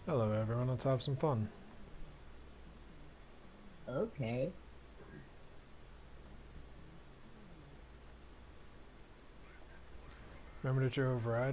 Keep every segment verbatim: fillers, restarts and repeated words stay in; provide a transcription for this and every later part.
Hello everyone, let's have some fun. Okay. Remember to override?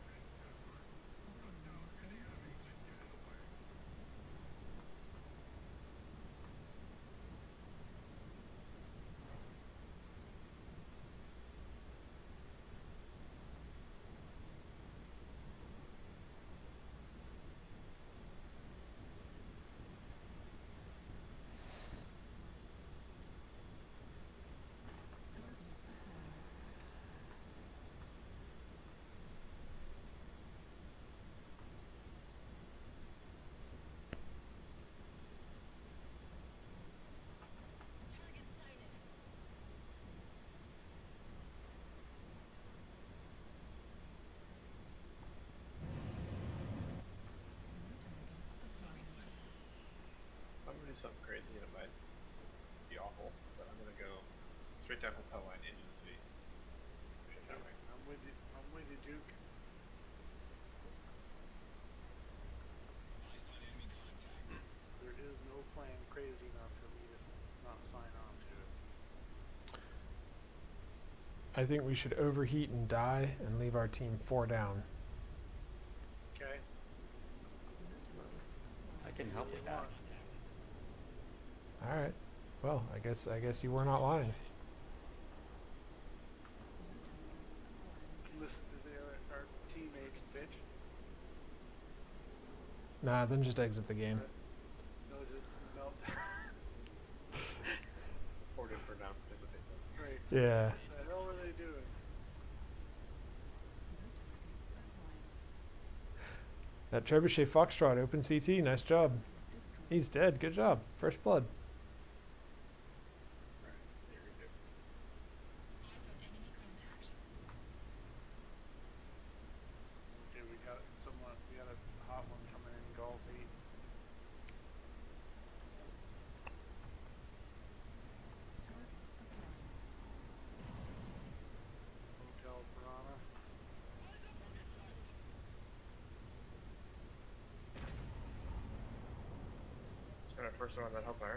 I'm gonna do something crazy and it might be awful, but I'm gonna go straight down hotel line into the city. Okay, I'm with you. I'm with you, Duke. There is no plan crazy enough for me to not sign on to it. I think we should overheat and die and leave our team four down. Okay. I can help with that. Alright. Well, I guess I guess you were not lying. Listen to the other, our teammates, bitch. Nah, then just exit the game. No, just no. Ordered for non participation. Right. Yeah. What the hell are they doing? That Trebuchet Foxtrot open C T, nice job. He's dead, good job. First blood. Okay, we got someone. We got a hot one coming in golf eight. Hotel Piranha. Just got our first one on that hellfire.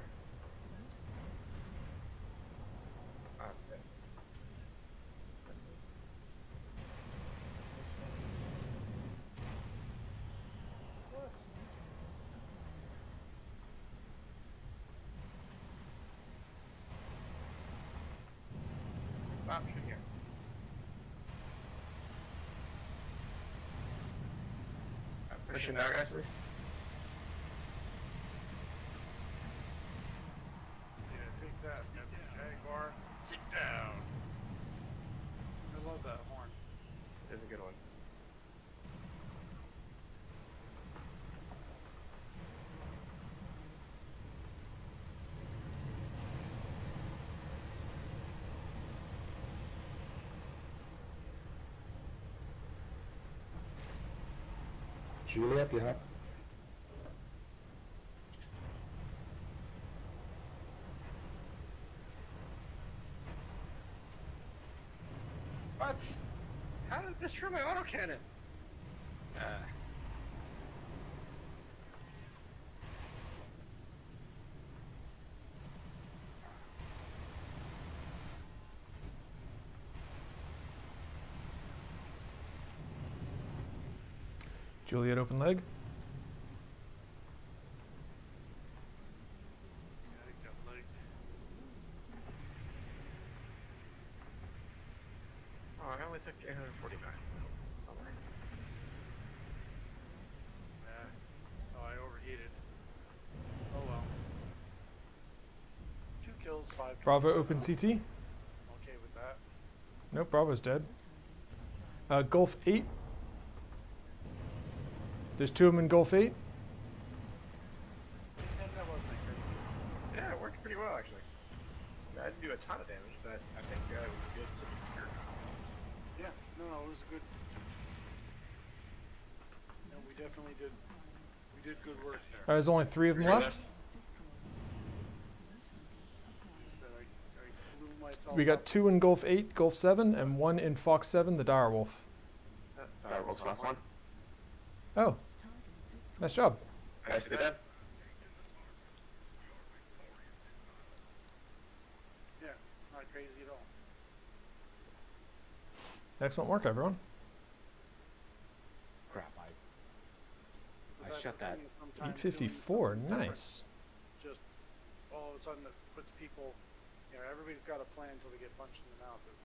Ah, okay. What? Stop shooting here. I'm pushing now, guys. Yeah, take that, Jaguar. Sit down. I love that horn. It's a good one. Julie up, you have? What? How did this destroy my autocannon? Uh. Juliet open leg. Yeah, I got leg. Oh, I only took eight hundred forty-nine. Oh, my. Yeah. Oh, I overheated. Oh well. Two kills, five. Bravo kills. open C T. Okay with that. Nope, Bravo's dead. Uh, Gulf eight. There's two of them in Gulf eight. And that wasn't that crazy. Yeah, it worked pretty well, actually. I didn't do a ton of damage, but I think the guy was good to be scared. Yeah, no, no, it was good. No, we definitely did. We did good work there. Uh, there's only three of them left. Said I, I blew myself We got up. two in Gulf eight, Gulf seven, and one in Fox seven, the Direwolf. That, that was last one. Oh, nice job. I see that. Yeah, not crazy at all. Excellent work, everyone. Crap, I, But I that's shut the that. thing is sometimes eight doing fifty-four, something different nice. Just all of a sudden it puts people, you know, everybody's got a plan until they get punched in the mouth.